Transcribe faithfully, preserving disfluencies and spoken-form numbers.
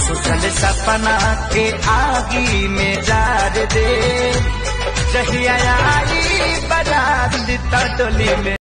सोचल सपना के आगी में जार दे, जहिया आई बारात टोली में।